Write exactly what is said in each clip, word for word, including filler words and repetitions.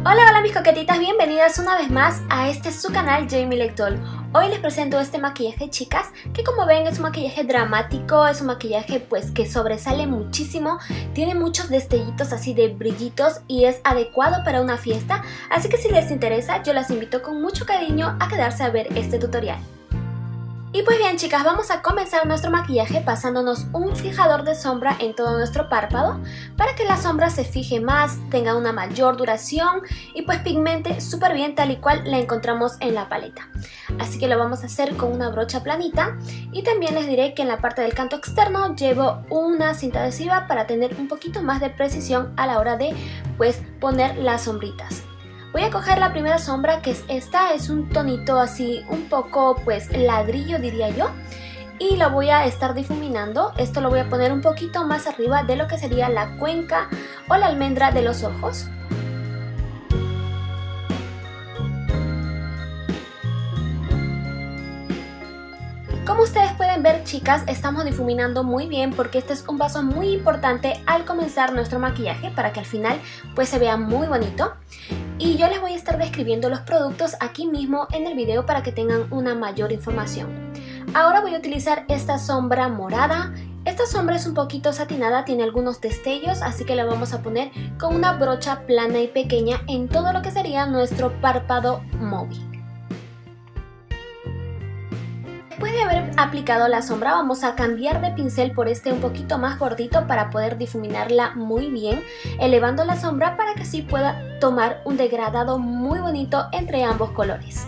Hola, hola mis coquetitas, bienvenidas una vez más a este su canal Jamie Lectol. Hoy les presento este maquillaje, chicas, que como ven es un maquillaje dramático, es un maquillaje pues que sobresale muchísimo, tiene muchos destellitos así de brillitos y es adecuado para una fiesta, así que si les interesa yo las invito con mucho cariño a quedarse a ver este tutorial. Y pues bien, chicas, vamos a comenzar nuestro maquillaje pasándonos un fijador de sombra en todo nuestro párpado para que la sombra se fije más, tenga una mayor duración y pues pigmente súper bien tal y cual la encontramos en la paleta. Así que lo vamos a hacer con una brocha planita y también les diré que en la parte del canto externo llevo una cinta adhesiva para tener un poquito más de precisión a la hora de pues poner las sombritas. Voy a coger la primera sombra, que es esta, es un tonito así un poco pues ladrillo diría yo, y lo voy a estar difuminando. Esto lo voy a poner un poquito más arriba de lo que sería la cuenca o la almendra de los ojos. Como ustedes pueden ver, chicas, estamos difuminando muy bien porque este es un paso muy importante al comenzar nuestro maquillaje para que al final pues se vea muy bonito. Y yo les voy a estar describiendo los productos aquí mismo en el video para que tengan una mayor información. Ahora voy a utilizar esta sombra morada. Esta sombra es un poquito satinada, tiene algunos destellos, así que la vamos a poner con una brocha plana y pequeña en todo lo que sería nuestro párpado móvil. Después de haber aplicado la sombra vamos a cambiar de pincel por este un poquito más gordito para poder difuminarla muy bien, elevando la sombra para que así pueda tomar un degradado muy bonito entre ambos colores.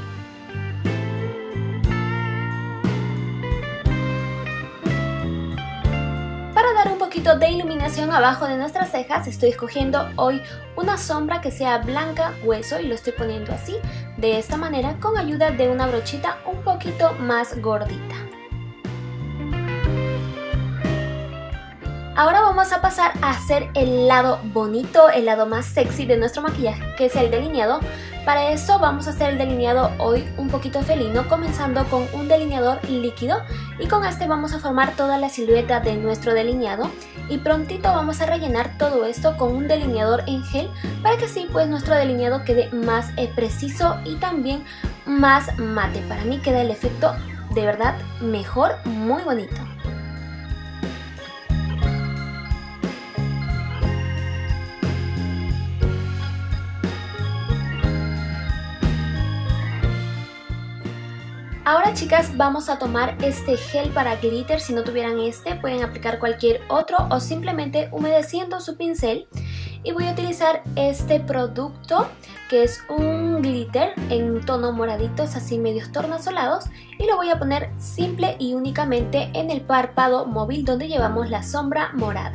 Para dar un poquito de iluminación abajo de nuestras cejas estoy escogiendo hoy una sombra que sea blanca hueso y lo estoy poniendo así, de esta manera, con ayuda de una brochita un poquito más gordita. Ahora vamos a pasar a hacer el lado bonito, el lado más sexy de nuestro maquillaje, que es el delineado. Para eso vamos a hacer el delineado hoy un poquito felino, comenzando con un delineador líquido y con este vamos a formar toda la silueta de nuestro delineado y prontito vamos a rellenar todo esto con un delineador en gel para que así pues nuestro delineado quede más eh, preciso y también más mate. Para mí queda el efecto de verdad mejor, muy bonito. Ahora, chicas, vamos a tomar este gel para glitter. Si no tuvieran este pueden aplicar cualquier otro o simplemente humedeciendo su pincel. Y voy a utilizar este producto que es un glitter en tono moraditos así medios tornasolados y lo voy a poner simple y únicamente en el párpado móvil donde llevamos la sombra morada.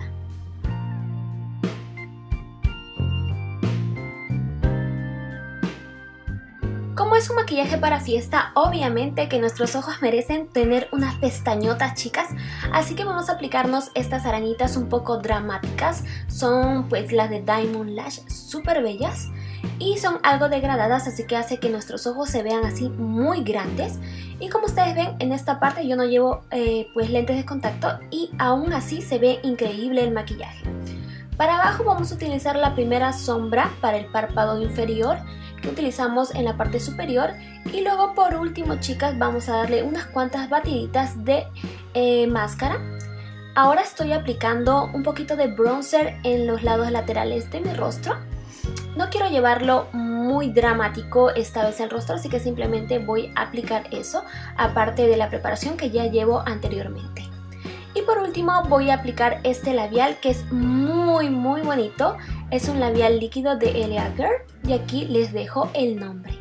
Como es un maquillaje para fiesta, obviamente que nuestros ojos merecen tener unas pestañotas, chicas, así que vamos a aplicarnos estas arañitas un poco dramáticas. Son pues las de Diamond Lash, súper bellas y son algo degradadas, así que hace que nuestros ojos se vean así muy grandes. Y como ustedes ven, en esta parte yo no llevo eh, pues lentes de contacto y aún así se ve increíble el maquillaje. Para abajo vamos a utilizar la primera sombra para el párpado inferior que utilizamos en la parte superior y luego por último, chicas, vamos a darle unas cuantas batiditas de eh, máscara. Ahora estoy aplicando un poquito de bronzer en los lados laterales de mi rostro. No quiero llevarlo muy dramático esta vez el rostro, así que simplemente voy a aplicar eso, aparte de la preparación que ya llevo anteriormente. Y por último voy a aplicar este labial que es muy muy bonito. Es un labial líquido de L A Girl y aquí les dejo el nombre.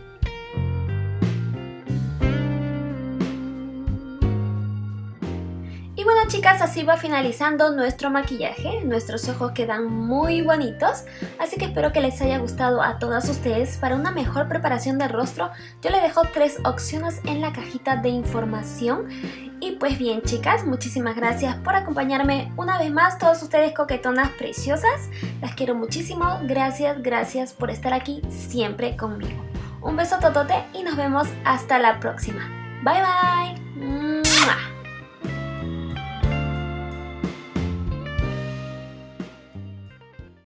Y bueno, chicas, así va finalizando nuestro maquillaje. Nuestros ojos quedan muy bonitos, así que espero que les haya gustado a todas ustedes. Para una mejor preparación del rostro yo les dejo tres opciones en la cajita de información. Y pues bien, chicas, muchísimas gracias por acompañarme una vez más, todas ustedes coquetonas preciosas. Las quiero muchísimo, gracias, gracias por estar aquí siempre conmigo. Un beso totote y nos vemos hasta la próxima. Bye bye.